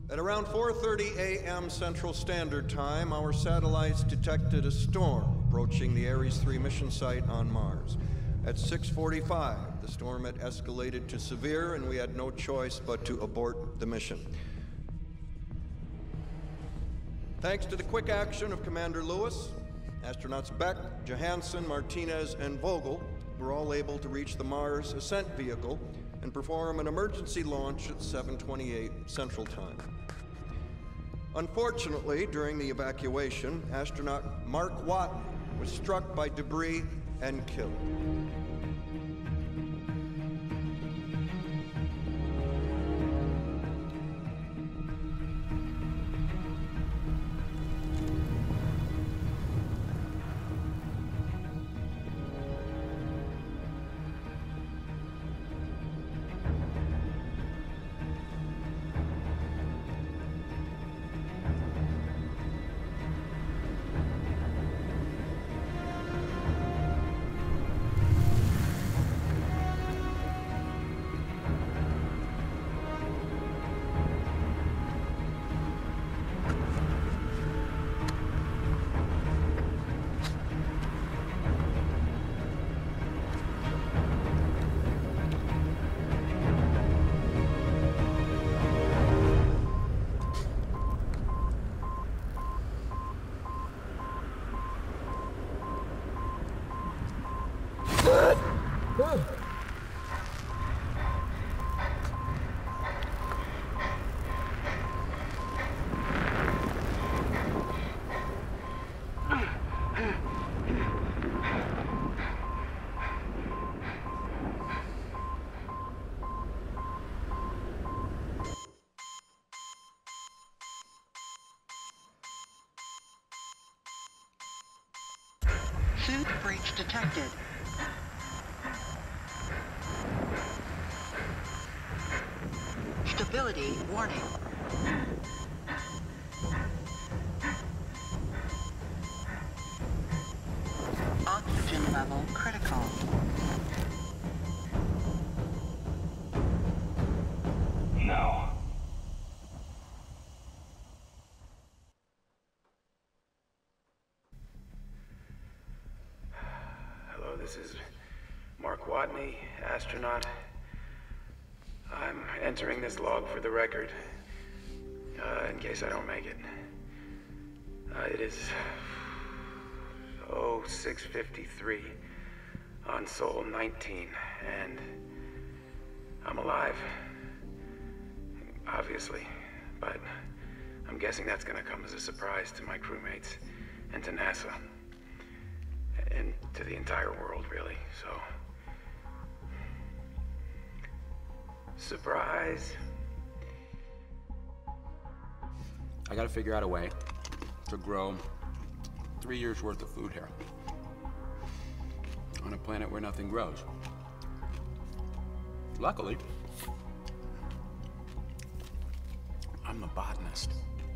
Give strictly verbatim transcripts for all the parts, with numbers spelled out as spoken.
At around four thirty a m Central Standard Time, our satellites detected a storm approaching the Ares three mission site on Mars. At six forty-five, the storm had escalated to severe, and we had no choice but to abort the mission. Thanks to the quick action of Commander Lewis, astronauts Beck, Johansson, Martinez, and Vogel were all able to reach the Mars ascent vehicle and perform an emergency launch at seven twenty-eight Central Time. Unfortunately, during the evacuation, astronaut Mark Watney was struck by debris and killed. Food breach detected. Stability warning. Oxygen level critical. No. Hello, this is Mark Watney, astronaut. I'm entering this log for the record, uh, in case I don't make it. Uh, it is oh six fifty-three on Sol nineteen, and I'm alive, obviously, but I'm guessing that's gonna come as a surprise to my crewmates and to NASA, and to the entire world, really, so. Surprise. I gotta figure out a way to grow three years worth of food here on a planet where nothing grows. Luckily, I'm a botanist.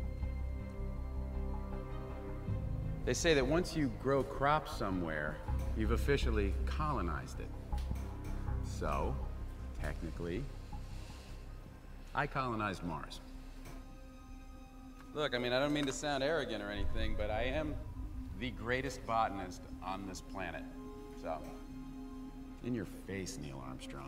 They say that once you grow crops somewhere, you've officially colonized it. So, technically, I colonized Mars. Look, I mean, I don't mean to sound arrogant or anything, but I am the greatest botanist on this planet. So, in your face, Neil Armstrong.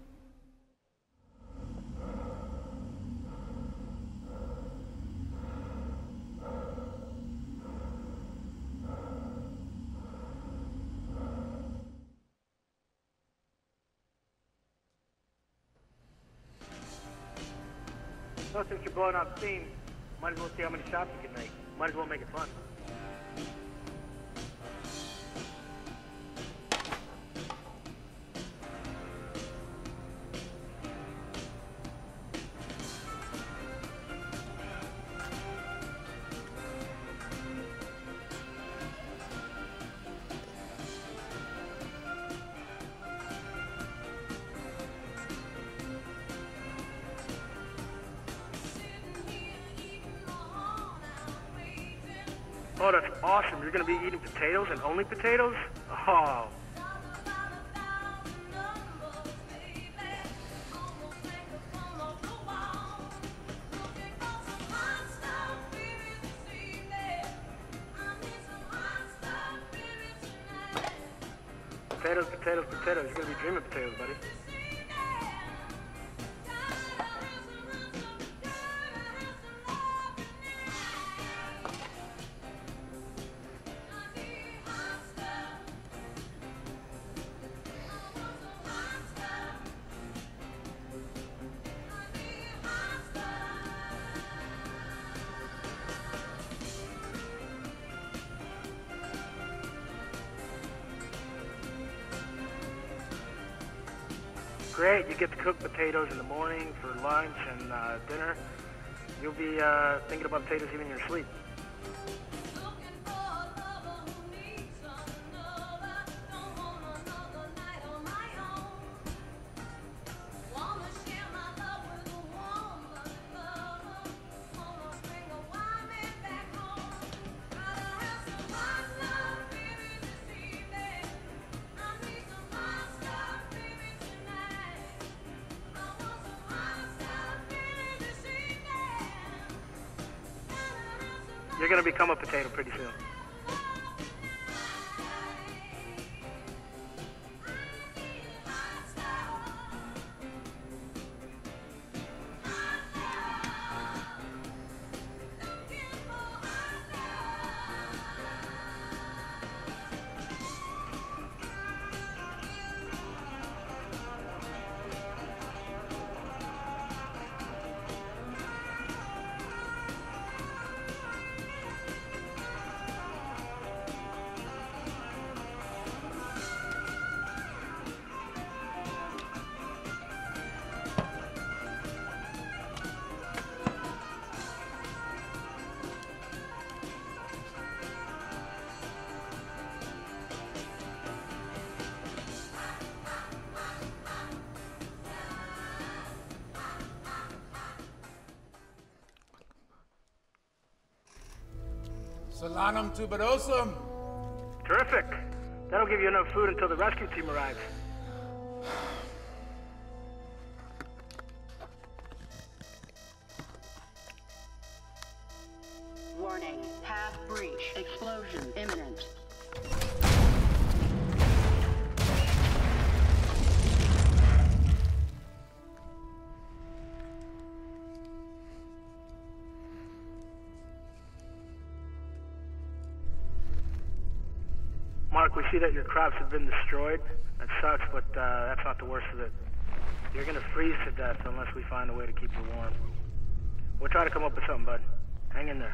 Well, since you're blowing off steam, might as well see how many shots you can make. Might as well make it fun. Oh, that's awesome. You're going to be eating potatoes and only potatoes? Oh. Potatoes, potatoes, potatoes. You're gonna be dreaming potatoes, buddy. Great, you get to cook potatoes in the morning for lunch and uh, dinner. You'll be uh, thinking about potatoes even in your sleep. You're gonna become a potato pretty soon. Solanum tuberosum. Terrific. That'll give you enough food until the rescue team arrives. Warning, path breach. Explosion imminent. Mark, we see that your crops have been destroyed. That sucks, but uh, that's not the worst of it. You're gonna freeze to death unless we find a way to keep you warm. We'll try to come up with something, bud. Hang in there.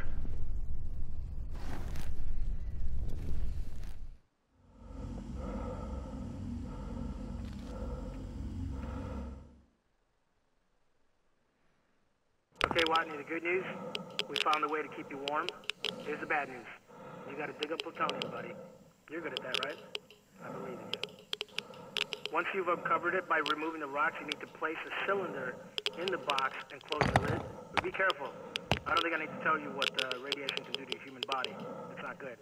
Okay, Watney, the good news, we found a way to keep you warm. Here's the bad news. You gotta dig up plutonium, buddy. You're good at that, right? I believe in you. Once you've uncovered it by removing the rocks, you need to place a cylinder in the box and close the lid. But be careful. I don't think I need to tell you what uh, radiation can do to your human body. It's not good.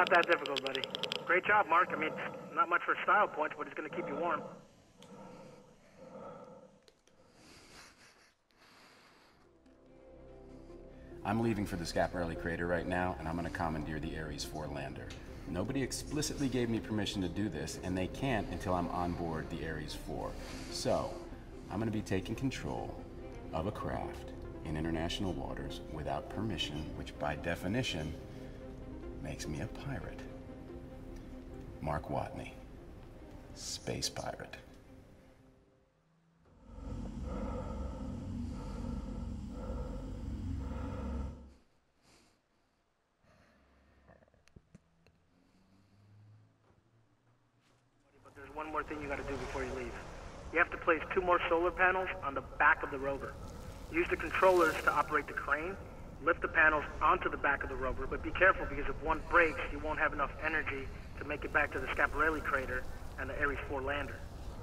not that difficult, buddy. Great job, Mark. I mean, not much for style points, but it's going to keep you warm. I'm leaving for the Schiaparelli crater right now, and I'm gonna commandeer the Ares four lander. Nobody explicitly gave me permission to do this, and they can't until I'm on board the Ares four. So, I'm gonna be taking control of a craft in international waters without permission, which by definition makes me a pirate. Mark Watney, space pirate. One more thing you got to do before you leave. You have to place two more solar panels on the back of the rover. Use the controllers to operate the crane. Lift the panels onto the back of the rover, but be careful because if one breaks, you won't have enough energy to make it back to the Schiaparelli crater and the Ares four lander.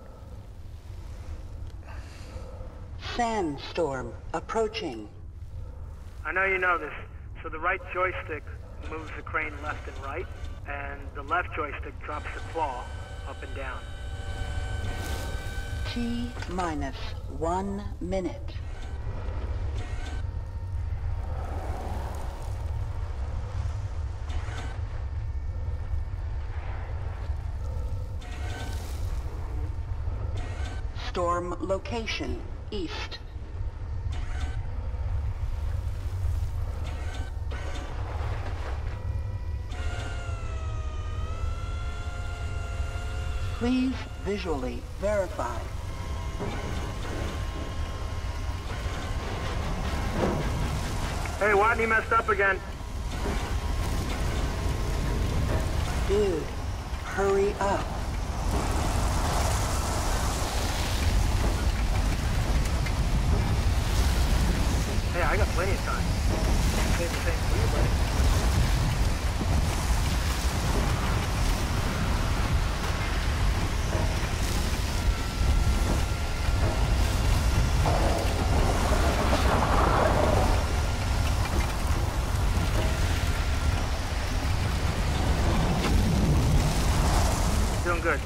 Sandstorm approaching. I know you know this. So the right joystick moves the crane left and right, and the left joystick drops the claw up and down. T minus one minute. Storm location, east. Please visually verify. Hey, Watney messed up again. Dude, hurry up. Hey, I got plenty of time. Say the same for you, buddy. Doing good.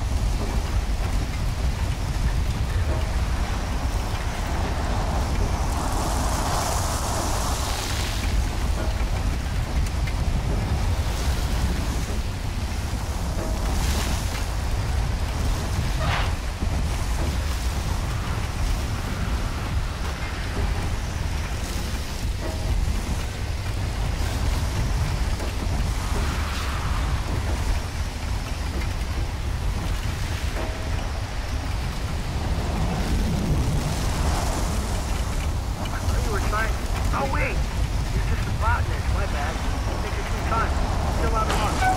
Oh, wait! You're just a botanist. My bad. Take your sweet time. Still out of luck.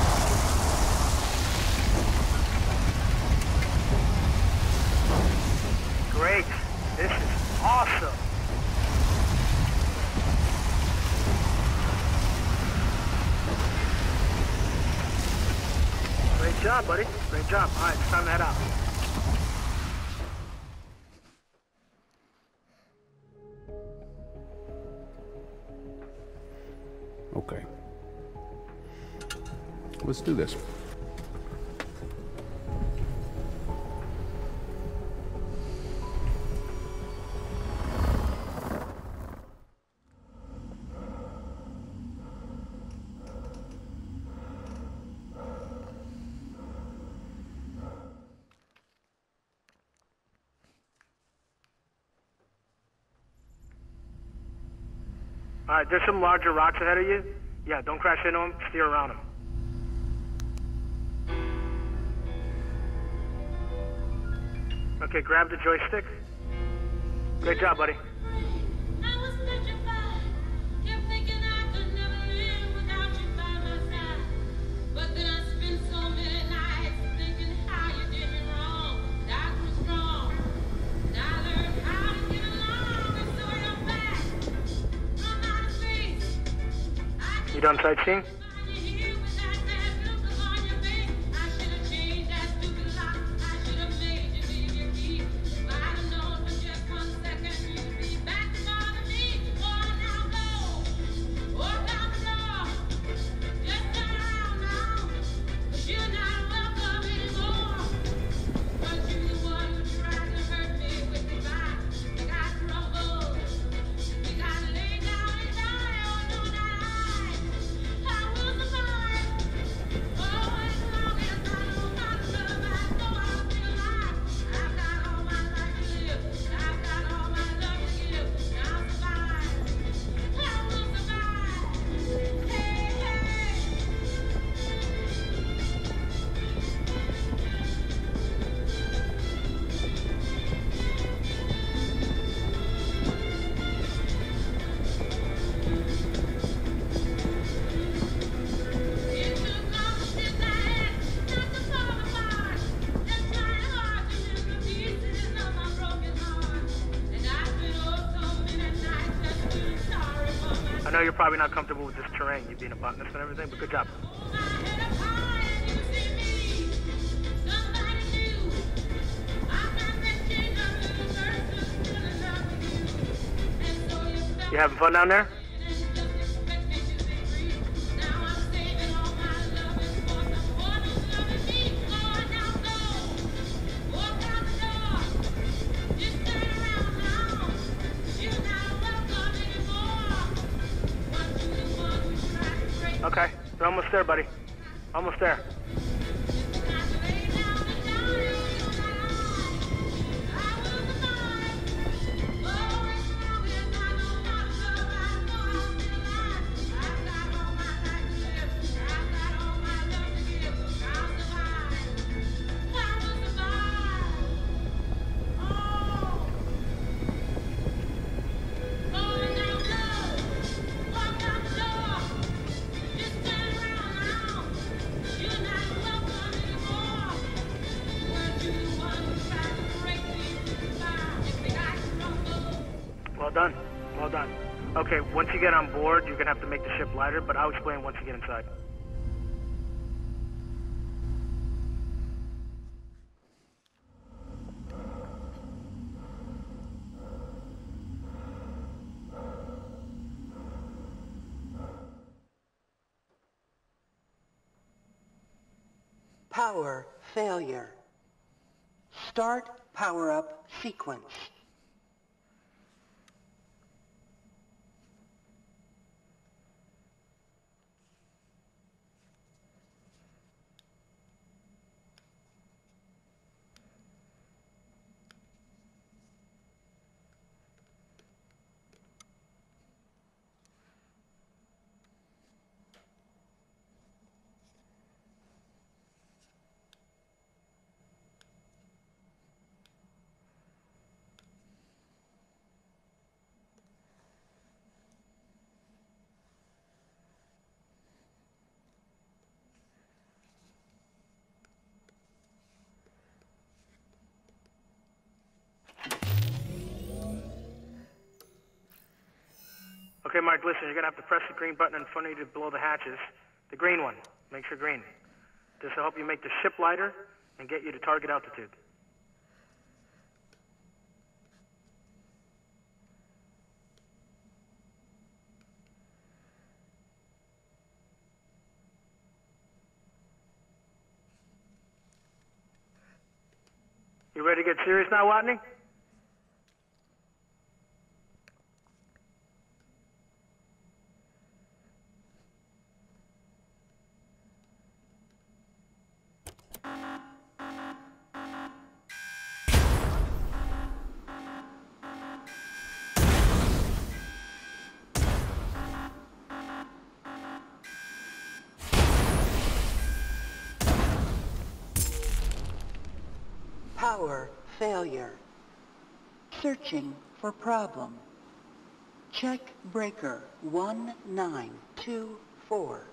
Great. This is awesome. Great job, buddy. Great job. All right, it's time to head out. Okay. Let's do this. All right, there's some larger rocks ahead of you. Yeah, don't crash into them. Steer around them. Okay, grab the joystick. Great job, buddy. You done sightseeing? you're probably not comfortable with this terrain, you being a botanist and everything, but good job. You having fun down there? Okay, we're almost there, buddy. Almost there. Well done. Well done. Okay, once you get on board, you're going to have to make the ship lighter, but I'll explain once you get inside. Power failure. Start power-up sequence. Okay, Mark, listen, you're going to have to press the green button in front of you to blow the hatches. The green one. Make sure green. This will help you make the ship lighter and get you to target altitude. You ready to get serious now, Watney? Power failure. Searching for problem. Check breaker one nine two four.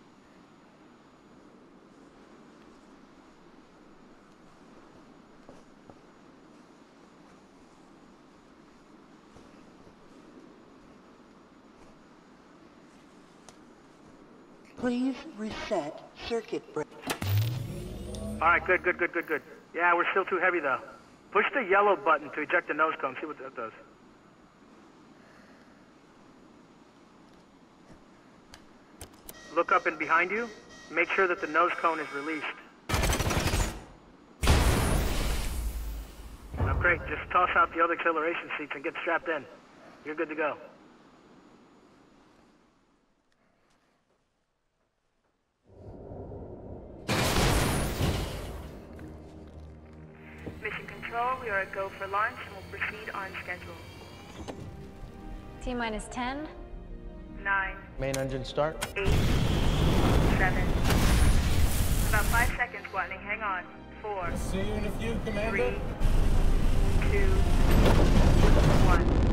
Please reset circuit breaker. All right, good, good, good, good, good. Yeah, we're still too heavy, though. Push the yellow button to eject the nose cone. See what that does. Look up and behind you. Make sure that the nose cone is released. Now, great. Just toss out the other acceleration seats and get strapped in. You're good to go. Mission Control, we are at go for launch and will proceed on schedule. T-minus ten. Nine. Main engine start. Eight. Seven. About five seconds, Watney. Hang on. Four. See you in a few, Commander. Three. Two. One.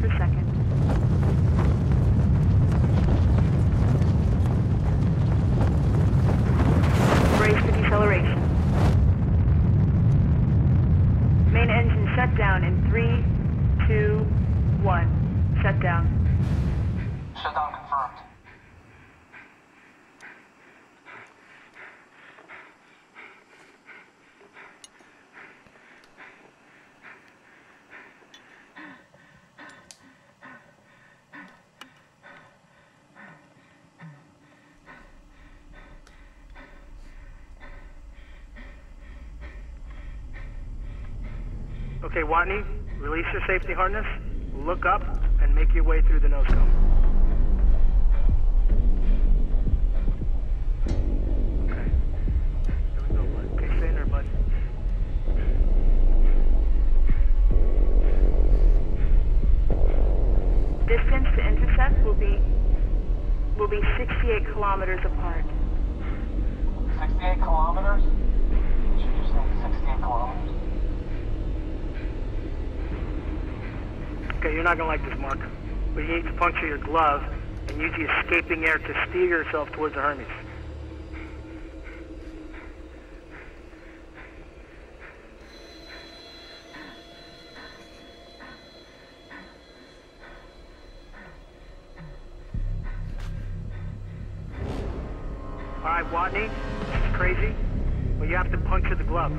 per second. Brace for deceleration. Main engine shut down in three, two, one. Shut down. Shutdown confirmed. Okay, Watney, release your safety harness, look up, and make your way through the nose cone. Okay. There we go, bud. Okay, stay in there, bud. Distance to intercept will be will be sixty-eight kilometers apart. sixty-eight kilometers? Should you say sixty-eight kilometers? Okay, you're not gonna like this, Mark. But you need to puncture your glove and use the escaping air to steer yourself towards the Hermes. All right, Watney, this is crazy, but you have to puncture the glove.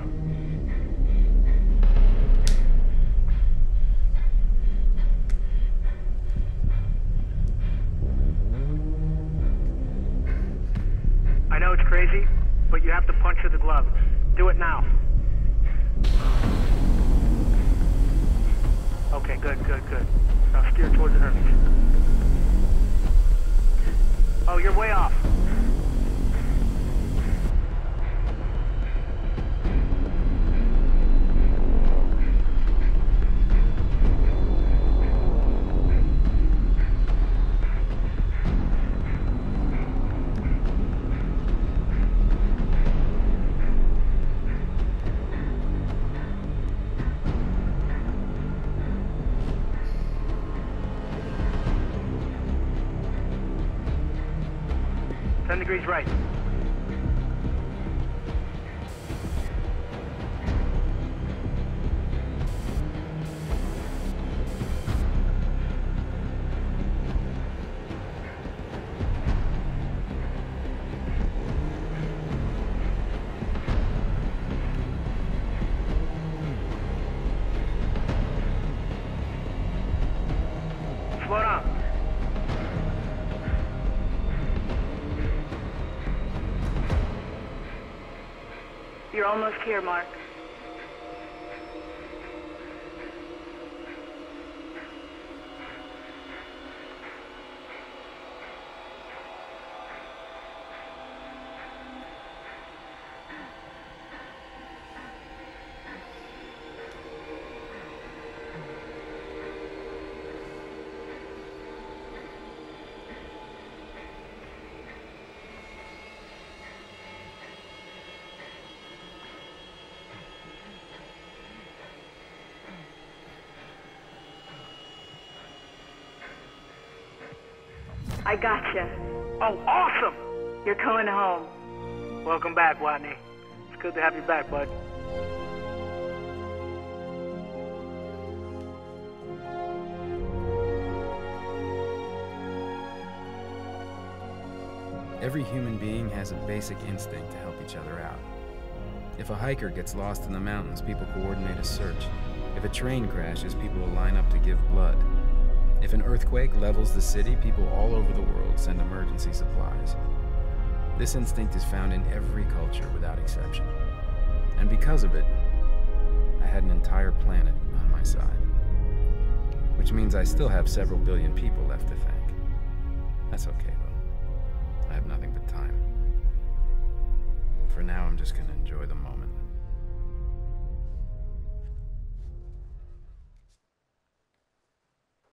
I know it's crazy, but you have to puncture the glove. Do it now. Okay, good, good, good. Now steer towards the Hermes. Oh, you're way off. ten degrees right. Slow down. You're almost here, Mark. I gotcha. Oh, awesome! You're going home. Welcome back, Watney. It's good to have you back, bud. Every human being has a basic instinct to help each other out. If a hiker gets lost in the mountains, people coordinate a search. If a train crashes, people will line up to give blood. If an earthquake levels the city, people all over the world send emergency supplies. This instinct is found in every culture without exception. And because of it, I had an entire planet on my side. Which means I still have several billion people left to thank. That's okay, though. I have nothing but time. For now, I'm just gonna enjoy the moment.